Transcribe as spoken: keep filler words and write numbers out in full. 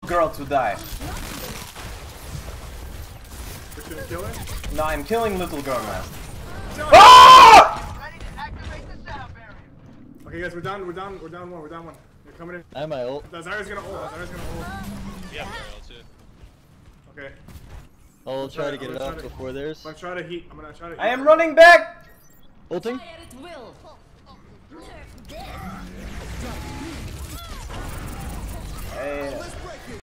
girl to die. You're gonna kill it? No, I'm killing little girl now. Ah! Okay, guys, we're down. We're down. We're down one. We're down one. They're coming in. I have my ult. Zyra's gonna ult. Zyra's gonna ult. Yeah, ult too. Okay. I'll try to get I'm it gonna up try to- before theirs. I'm gonna try to heat. I'm gonna try to. I am running back. Ulting. Hey.